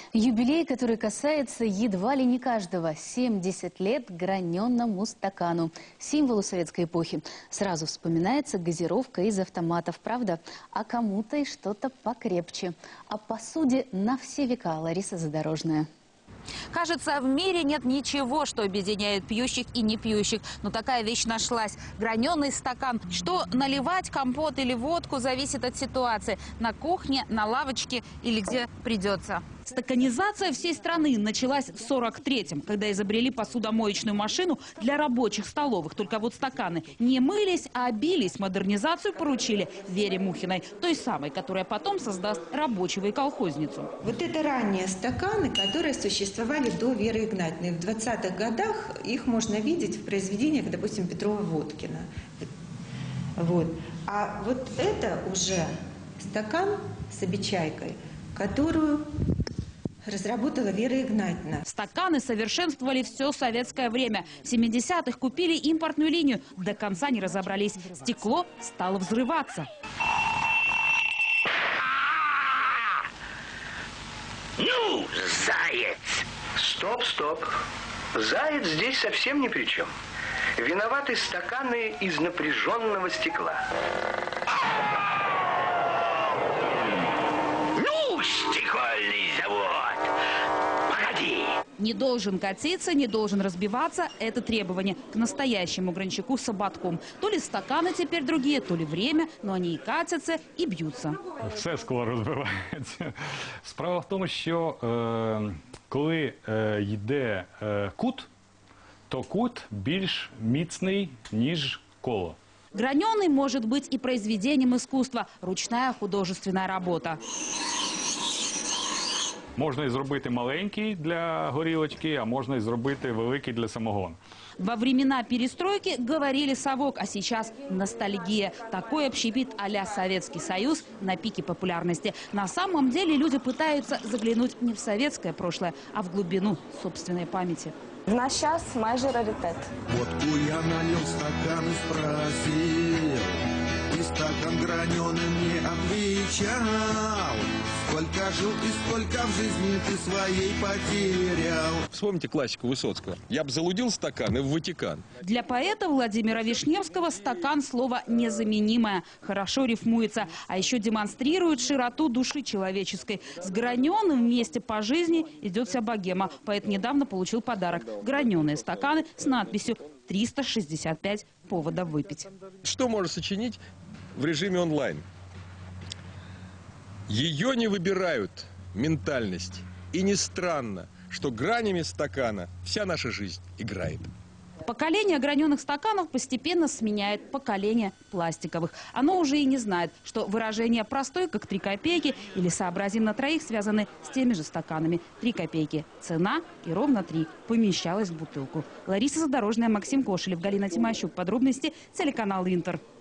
Юбилей, который касается едва ли не каждого. 70 лет граненному стакану. Символу советской эпохи. Сразу вспоминается газировка из автоматов. Правда? А кому-то и что-то покрепче. О посуде на все века. Лариса Задорожная. Кажется, в мире нет ничего, что объединяет пьющих и не пьющих. Но такая вещь нашлась. Граненый стакан. Что наливать, компот или водку, зависит от ситуации. На кухне, на лавочке или где придется. Стаканизация всей страны началась в 1943-м, когда изобрели посудомоечную машину для рабочих столовых. Только вот стаканы не мылись, а бились. Модернизацию поручили Вере Мухиной, той самой, которая потом создаст рабочего и колхозницу. Вот это ранние стаканы, которые существовали до Веры Игнатьевны. В 20-х годах их можно видеть в произведениях, допустим, Петрова-Водкина. Вот. А вот это уже стакан с обечайкой, которую разработала Вера Игнатьевна. Стаканы совершенствовали все советское время. В 70-х купили импортную линию. До конца не разобрались. Стекло стало взрываться. Ну, заяц! Стоп, стоп. Заяц здесь совсем ни при чем. Виноваты стаканы из напряженного стекла. Ну, стекольный завод! Погоди! Не должен катиться, не должен разбиваться – это требование к настоящему гранчаку с ободком. То ли стаканы теперь другие, то ли время, но они и катятся, и б'ються. Все скло розбивається. Справа в тому, що коли йде кут, то кут більш міцний, ніж коло. Граненый может быть и произведением искусства, ручная художественная работа. Можна і зробити маленький для горілочки, а можна і зробити великий для самогону. Во времена перестройки говорили совок, а сейчас ностальгия. Такой общепит а-ля Советский Союз на пике популярности. На самом деле люди пытаются заглянуть не в советское прошлое, а в глубину собственной памяти. В наш час майже раритет. Водку я налил в стакан и спросил, и стакан граненый мне отвечал. Сколько жил и сколько в жизни ты своей потерял. Вспомните классику Высоцкого. Я бы залудил стакан и в Ватикан. Для поэта Владимира Вишневского стакан – слово незаменимое. Хорошо рифмуется, а еще демонстрирует широту души человеческой. С граненым вместе по жизни идет вся богема. Поэт недавно получил подарок – граненые стаканы с надписью «365 поводов выпить». Что можно сочинить в режиме онлайн? Ее не выбирают ментальность. И не странно, что гранями стакана вся наша жизнь играет. Поколение граненых стаканов постепенно сменяет поколение пластиковых. Оно уже и не знает, что выражение «простой, как 3 копейки» или «сообразим на троих» связаны с теми же стаканами. 3 копейки – цена, и ровно 3 помещалось в бутылку. Лариса Задорожная, Максим Кошелев, Галина Тимощук. Подробности телеканал «Интер».